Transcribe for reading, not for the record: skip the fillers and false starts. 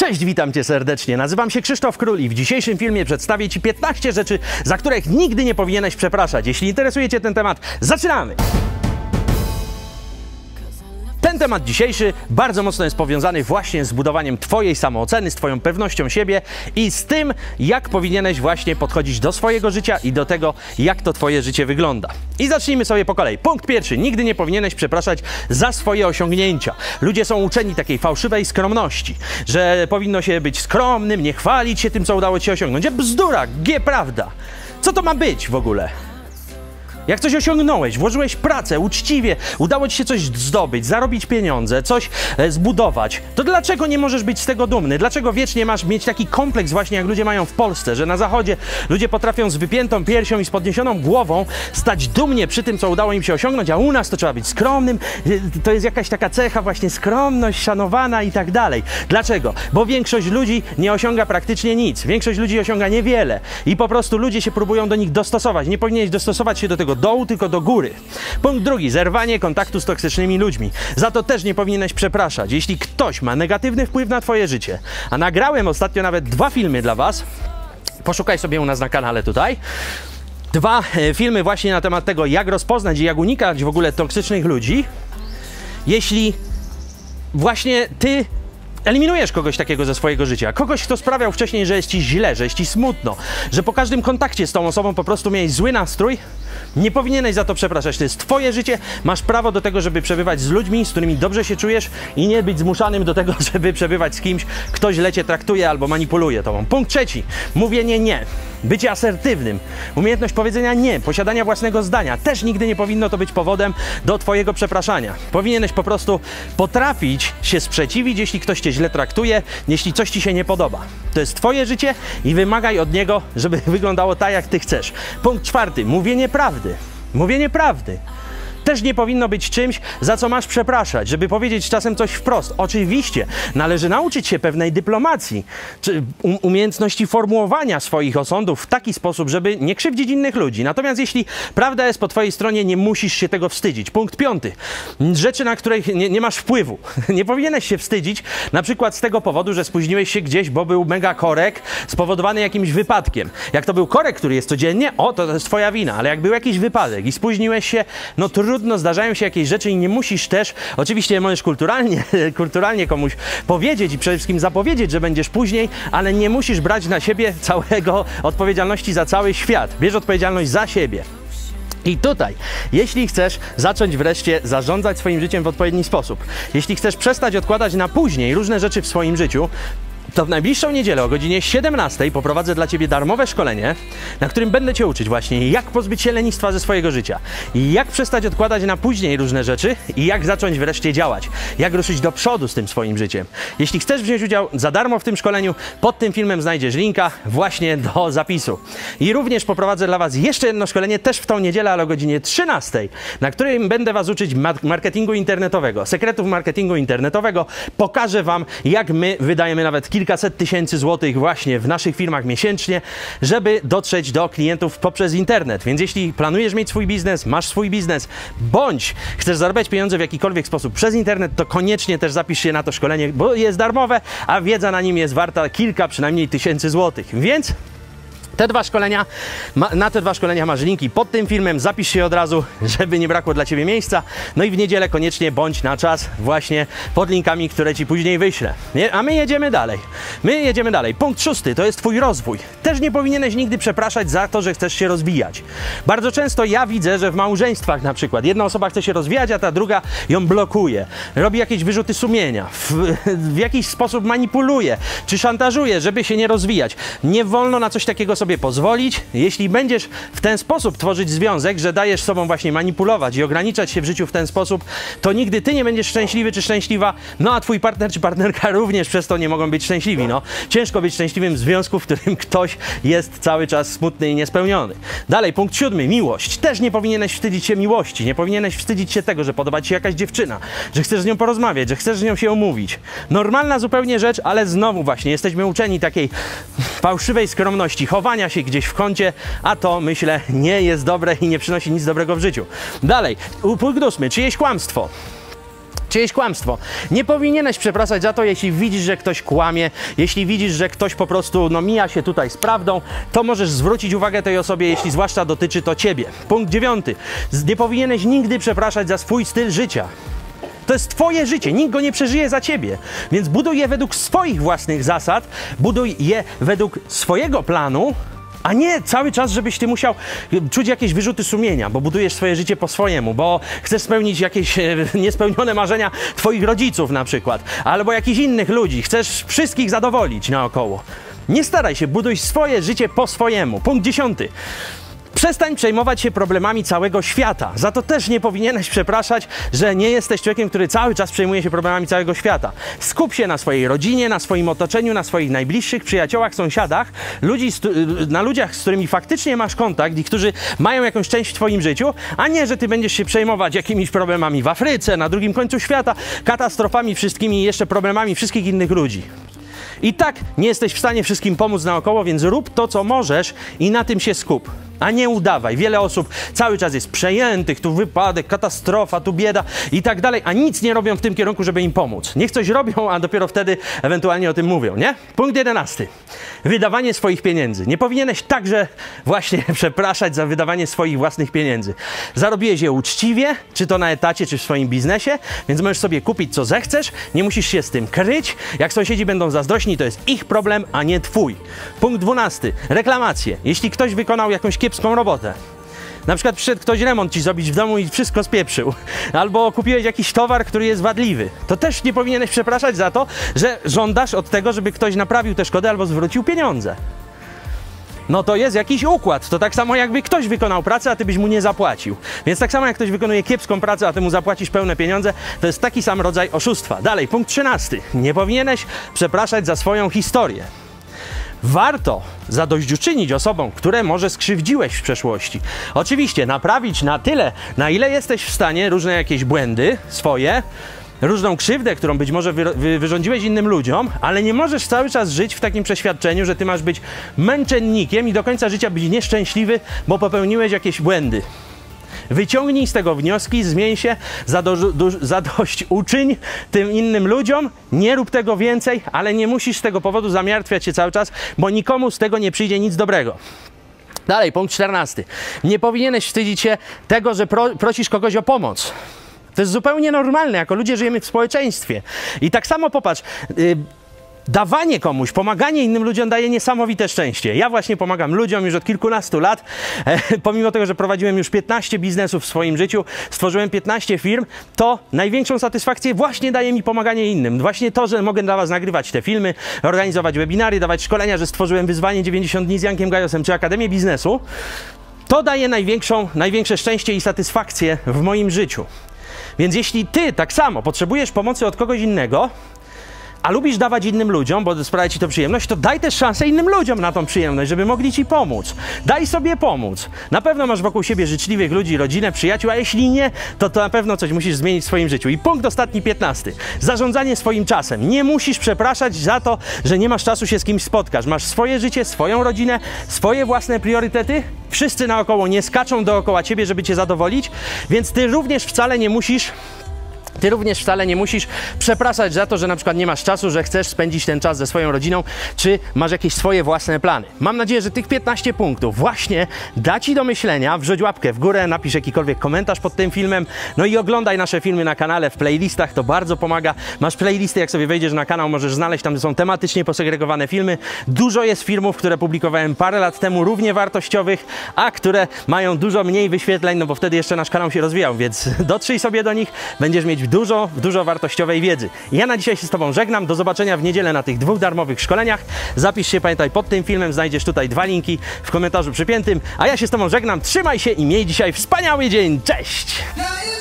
Cześć, witam Cię serdecznie. Nazywam się Krzysztof Król i w dzisiejszym filmie przedstawię Ci 15 rzeczy, za których nigdy nie powinieneś przepraszać. Jeśli interesuje Cię ten temat, zaczynamy! Ten temat dzisiejszy bardzo mocno jest powiązany właśnie z budowaniem Twojej samooceny, z Twoją pewnością siebie i z tym, jak powinieneś właśnie podchodzić do swojego życia i do tego, jak to Twoje życie wygląda. I zacznijmy sobie po kolei. Punkt pierwszy. Nigdy nie powinieneś przepraszać za swoje osiągnięcia. Ludzie są uczeni takiej fałszywej skromności, że powinno się być skromnym, nie chwalić się tym, co udało Ci się osiągnąć. Bzdura, prawda. Co to ma być w ogóle? Jak coś osiągnąłeś, włożyłeś pracę, uczciwie, udało Ci się coś zdobyć, zarobić pieniądze, coś zbudować, to dlaczego nie możesz być z tego dumny? Dlaczego wiecznie masz mieć taki kompleks właśnie jak ludzie mają w Polsce, że na Zachodzie ludzie potrafią z wypiętą piersią i z podniesioną głową stać dumnie przy tym, co udało im się osiągnąć, a u nas to trzeba być skromnym, to jest jakaś taka cecha właśnie skromność, szanowana i tak dalej. Dlaczego? Bo większość ludzi nie osiąga praktycznie nic, większość ludzi osiąga niewiele i po prostu ludzie się próbują do nich dostosować. Nie powinieneś dostosować się do tego dołu, tylko do góry. Punkt drugi. Zerwanie kontaktu z toksycznymi ludźmi. Za to też nie powinieneś przepraszać. Jeśli ktoś ma negatywny wpływ na Twoje życie, a nagrałem ostatnio nawet 2 filmy dla Was, poszukaj sobie u nas na kanale tutaj, 2 filmy właśnie na temat tego, jak rozpoznać i jak unikać w ogóle toksycznych ludzi, jeśli właśnie Ty eliminujesz kogoś takiego ze swojego życia. Kogoś, kto sprawiał wcześniej, że jest Ci źle, że jest Ci smutno, że po każdym kontakcie z tą osobą po prostu miałeś zły nastrój, nie powinieneś za to przepraszać. To jest Twoje życie, masz prawo do tego, żeby przebywać z ludźmi, z którymi dobrze się czujesz i nie być zmuszanym do tego, żeby przebywać z kimś, kto źle Cię traktuje albo manipuluje Tobą. Punkt trzeci. Mówienie nie. Bycie asertywnym. Umiejętność powiedzenia nie, posiadania własnego zdania. Też nigdy nie powinno to być powodem do Twojego przepraszania. Powinieneś po prostu potrafić się sprzeciwić, jeśli ktoś Cię źle traktuje, jeśli coś Ci się nie podoba. To jest Twoje życie i wymagaj od niego, żeby wyglądało tak, jak Ty chcesz. Punkt czwarty. Mówienie prawdy. Mówienie prawdy też nie powinno być czymś, za co masz przepraszać, żeby powiedzieć czasem coś wprost. Oczywiście należy nauczyć się pewnej dyplomacji, czy umiejętności formułowania swoich osądów w taki sposób, żeby nie krzywdzić innych ludzi. Natomiast jeśli prawda jest po Twojej stronie, nie musisz się tego wstydzić. Punkt piąty. Rzeczy, na których nie masz wpływu. Nie powinieneś się wstydzić, na przykład z tego powodu, że spóźniłeś się gdzieś, bo był mega korek spowodowany jakimś wypadkiem. Jak to był korek, który jest codziennie, to jest Twoja wina, ale jak był jakiś wypadek i spóźniłeś się, no trudno, zdarzają się jakieś rzeczy i nie musisz też, oczywiście możesz kulturalnie komuś powiedzieć i przede wszystkim zapowiedzieć, że będziesz później, ale nie musisz brać na siebie całego odpowiedzialności za cały świat. Bierz odpowiedzialność za siebie. I tutaj, jeśli chcesz zacząć wreszcie zarządzać swoim życiem w odpowiedni sposób, jeśli chcesz przestać odkładać na później różne rzeczy w swoim życiu, to w najbliższą niedzielę o godzinie 17 poprowadzę dla Ciebie darmowe szkolenie, na którym będę Cię uczyć właśnie, jak pozbyć się lenistwa ze swojego życia, jak przestać odkładać na później różne rzeczy i jak zacząć wreszcie działać, jak ruszyć do przodu z tym swoim życiem. Jeśli chcesz wziąć udział za darmo w tym szkoleniu, pod tym filmem znajdziesz linka właśnie do zapisu. I również poprowadzę dla Was jeszcze jedno szkolenie, też w tą niedzielę, ale o godzinie 13, na którym będę Was uczyć marketingu internetowego, sekretów marketingu internetowego. Pokażę Wam, jak my wydajemy nawet kilkaset tysięcy złotych właśnie w naszych firmach miesięcznie, żeby dotrzeć do klientów poprzez internet. Więc jeśli planujesz mieć swój biznes, masz swój biznes, bądź chcesz zarabiać pieniądze w jakikolwiek sposób przez internet, to koniecznie też zapisz się na to szkolenie, bo jest darmowe, a wiedza na nim jest warta kilka przynajmniej tysięcy złotych. Więc na te dwa szkolenia masz linki pod tym filmem, zapisz się od razu, żeby nie brakło dla Ciebie miejsca. No i w niedzielę koniecznie bądź na czas właśnie pod linkami, które Ci później wyślę. A my jedziemy dalej. Punkt szósty, to jest Twój rozwój. Też nie powinieneś nigdy przepraszać za to, że chcesz się rozwijać. Bardzo często ja widzę, że w małżeństwach na przykład jedna osoba chce się rozwijać, a ta druga ją blokuje. Robi jakieś wyrzuty sumienia, w jakiś sposób manipuluje, czy szantażuje, żeby się nie rozwijać. Nie wolno na coś takiego sobie pozwolić. Jeśli będziesz w ten sposób tworzyć związek, że dajesz sobą właśnie manipulować i ograniczać się w życiu w ten sposób, to nigdy Ty nie będziesz szczęśliwy czy szczęśliwa, no a Twój partner czy partnerka również przez to nie mogą być szczęśliwi. No. Ciężko być szczęśliwym w związku, w którym ktoś jest cały czas smutny i niespełniony. Dalej, punkt siódmy, miłość. Też nie powinieneś wstydzić się miłości, nie powinieneś wstydzić się tego, że podoba Ci się jakaś dziewczyna, że chcesz z nią porozmawiać, że chcesz z nią się umówić. Normalna zupełnie rzecz, ale znowu właśnie jesteśmy uczeni takiej fałszywej skromności, chowania się gdzieś w kącie, a to, myślę, nie jest dobre i nie przynosi nic dobrego w życiu. Dalej, punkt ósmy, czyjeś kłamstwo. Czyjeś kłamstwo. Nie powinieneś przepraszać za to, jeśli widzisz, że ktoś kłamie, jeśli widzisz, że ktoś po prostu mija się tutaj z prawdą, to możesz zwrócić uwagę tej osobie, jeśli zwłaszcza dotyczy to ciebie. Punkt 9. Nie powinieneś nigdy przepraszać za swój styl życia. To jest twoje życie, nikt go nie przeżyje za ciebie. Więc buduj je według swoich własnych zasad, buduj je według swojego planu, a nie cały czas, żebyś ty musiał czuć jakieś wyrzuty sumienia, bo budujesz swoje życie po swojemu, bo chcesz spełnić jakieś niespełnione marzenia twoich rodziców na przykład, albo jakichś innych ludzi. Chcesz wszystkich zadowolić naokoło. Nie staraj się, buduj swoje życie po swojemu. Punkt 10. Przestań przejmować się problemami całego świata. Za to też nie powinieneś przepraszać, że nie jesteś człowiekiem, który cały czas przejmuje się problemami całego świata. Skup się na swojej rodzinie, na swoim otoczeniu, na swoich najbliższych przyjaciołach, sąsiadach, na ludziach, z którymi faktycznie masz kontakt i którzy mają jakąś część w twoim życiu, a nie, że ty będziesz się przejmować jakimiś problemami w Afryce, na drugim końcu świata, katastrofami wszystkimi i jeszcze problemami wszystkich innych ludzi. I tak nie jesteś w stanie wszystkim pomóc naokoło, więc rób to, co możesz i na tym się skup. A nie udawaj. Wiele osób cały czas jest przejętych, tu wypadek, katastrofa, tu bieda i tak dalej, a nic nie robią w tym kierunku, żeby im pomóc. Niech coś robią, a dopiero wtedy ewentualnie o tym mówią, nie? Punkt 11. Wydawanie swoich pieniędzy. Nie powinieneś także właśnie przepraszać za wydawanie swoich własnych pieniędzy. Zarobiłeś je uczciwie, czy to na etacie, czy w swoim biznesie, więc możesz sobie kupić, co zechcesz, nie musisz się z tym kryć. Jak sąsiedzi będą zazdrośni, to jest ich problem, a nie twój. Punkt 12. Reklamacje. Jeśli ktoś wykonał jakąś kiepską robotę, na przykład przyszedł ktoś remont ci zrobić w domu i wszystko spieprzył, albo kupiłeś jakiś towar, który jest wadliwy, to też nie powinieneś przepraszać za to, że żądasz od tego, żeby ktoś naprawił tę szkodę albo zwrócił pieniądze. No to jest jakiś układ. To tak samo jakby ktoś wykonał pracę, a ty byś mu nie zapłacił. Więc tak samo jak ktoś wykonuje kiepską pracę, a ty mu zapłacisz pełne pieniądze, to jest taki sam rodzaj oszustwa. Dalej, punkt 13. Nie powinieneś przepraszać za swoją historię. Warto zadośćuczynić osobom, które może skrzywdziłeś w przeszłości. Oczywiście naprawić na tyle, na ile jesteś w stanie różne jakieś błędy swoje, różną krzywdę, którą być może wyrządziłeś innym ludziom, ale nie możesz cały czas żyć w takim przeświadczeniu, że ty masz być męczennikiem i do końca życia być nieszczęśliwy, bo popełniłeś jakieś błędy. Wyciągnij z tego wnioski, zmień się, zadośćuczyń tym innym ludziom, nie rób tego więcej, ale nie musisz z tego powodu zamartwiać się cały czas, bo nikomu z tego nie przyjdzie nic dobrego. Dalej, punkt 14. Nie powinieneś wstydzić się tego, że prosisz kogoś o pomoc. To jest zupełnie normalne, jako ludzie żyjemy w społeczeństwie. I tak samo popatrz, dawanie komuś, pomaganie innym ludziom daje niesamowite szczęście. Ja właśnie pomagam ludziom już od kilkunastu lat. Pomimo tego, że prowadziłem już 15 biznesów w swoim życiu, stworzyłem 15 firm, to największą satysfakcję właśnie daje mi pomaganie innym. Właśnie to, że mogę dla was nagrywać te filmy, organizować webinary, dawać szkolenia, że stworzyłem wyzwanie 90 dni z Jankiem Gajosem czy Akademię Biznesu, to daje największe szczęście i satysfakcję w moim życiu. Więc jeśli ty tak samo potrzebujesz pomocy od kogoś innego, a lubisz dawać innym ludziom, bo sprawia ci to przyjemność, to daj też szansę innym ludziom na tą przyjemność, żeby mogli ci pomóc. Daj sobie pomóc. Na pewno masz wokół siebie życzliwych ludzi, rodzinę, przyjaciół, a jeśli nie, to na pewno coś musisz zmienić w swoim życiu. I punkt ostatni, 15. Zarządzanie swoim czasem. Nie musisz przepraszać za to, że nie masz czasu się z kimś spotkać. Masz swoje życie, swoją rodzinę, swoje własne priorytety. Wszyscy naokoło nie skaczą dookoła ciebie, żeby cię zadowolić, więc ty również wcale nie musisz przepraszać za to, że na przykład nie masz czasu, że chcesz spędzić ten czas ze swoją rodziną, czy masz jakieś swoje własne plany. Mam nadzieję, że tych 15 punktów właśnie da ci do myślenia. Wrzuć łapkę w górę, napisz jakikolwiek komentarz pod tym filmem, no i oglądaj nasze filmy na kanale w playlistach, to bardzo pomaga. Masz playlisty, jak sobie wejdziesz na kanał, możesz znaleźć, tam są tematycznie posegregowane filmy. Dużo jest filmów, które publikowałem parę lat temu, równie wartościowych, a które mają dużo mniej wyświetleń, no bo wtedy jeszcze nasz kanał się rozwijał, więc dotrzyj sobie do nich, będziesz mieć dużo wartościowej wiedzy. Ja na dzisiaj się z tobą żegnam. Do zobaczenia w niedzielę na tych 2 darmowych szkoleniach. Zapisz się, pamiętaj, pod tym filmem znajdziesz tutaj 2 linki w komentarzu przypiętym. A ja się z tobą żegnam. Trzymaj się i miej dzisiaj wspaniały dzień. Cześć!